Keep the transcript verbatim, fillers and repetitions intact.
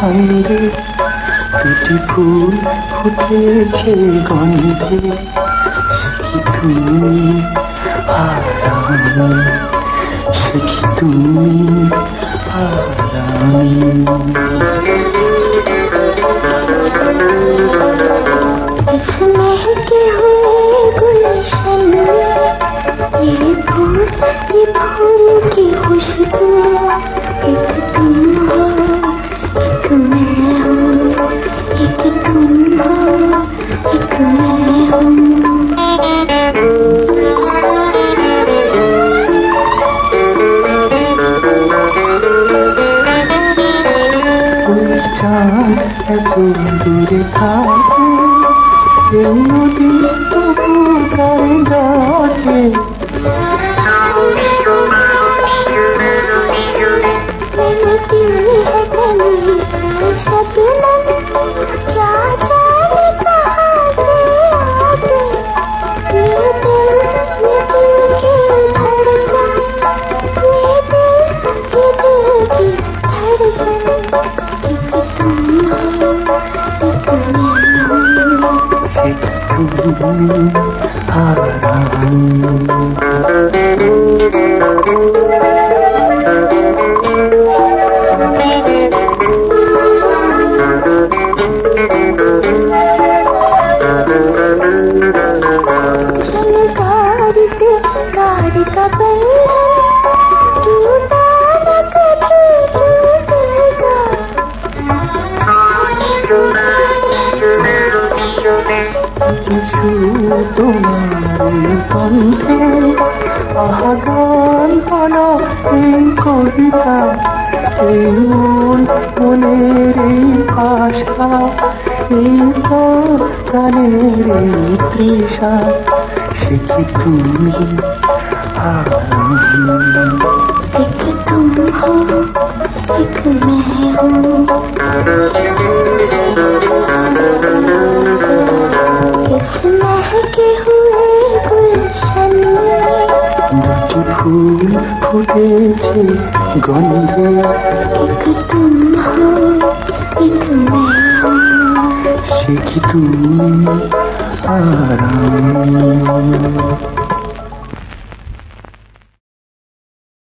ছন্দে দুটি ফুল ফুটেছে গন্ধে, সে কি তুমি আরাম, সে কি তুমি আরাম। इस महके हुए गुलशन में ये फूल ये फूल की खुशबू, एक तुम हो एक मैं हूँ, एक तुम हो एक मैं हूँ। कोई चाँद एत दूरे থাকে, এই নদী তবু গায়ে ডাকে। কিছু তোমার কণ্ঠে আহাগান হলো এই কবিতা, এই মন মনের এই আশা, এই গানের এই তৃষা, সে কি তুমি আরাম। एक तुम हो एक मैं हूँ, इस महके हुए गुलशन में দুটি ফুল ফুটেছে গন্ধে, एक तुम हो एक मैं हूँ, সে কি তুমি আরাম।